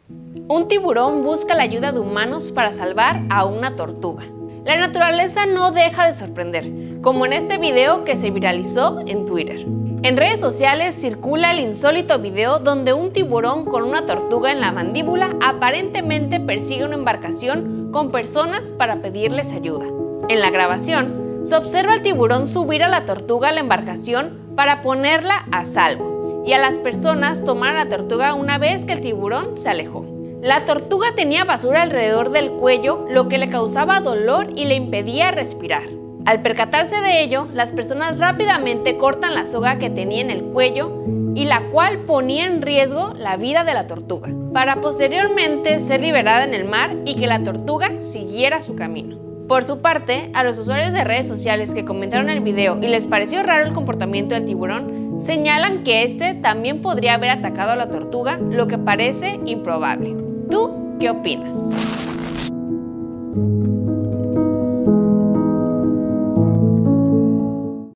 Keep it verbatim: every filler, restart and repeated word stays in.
Un tiburón busca la ayuda de humanos para salvar a una tortuga. La naturaleza no deja de sorprender, como en este video que se viralizó en Twitter. En redes sociales circula el insólito video donde un tiburón con una tortuga en la mandíbula aparentemente persigue una embarcación con personas para pedirles ayuda. En la grabación, se observa al tiburón subir a la tortuga a la embarcación para ponerla a salvo, y a las personas tomar a la tortuga una vez que el tiburón se alejó. La tortuga tenía basura alrededor del cuello, lo que le causaba dolor y le impedía respirar. Al percatarse de ello, las personas rápidamente cortan la soga que tenía en el cuello y la cual ponía en riesgo la vida de la tortuga, para posteriormente ser liberada en el mar y que la tortuga siguiera su camino. Por su parte, a los usuarios de redes sociales que comentaron el video y les pareció raro el comportamiento del tiburón, señalan que este también podría haber atacado a la tortuga, lo que parece improbable. ¿Tú qué opinas?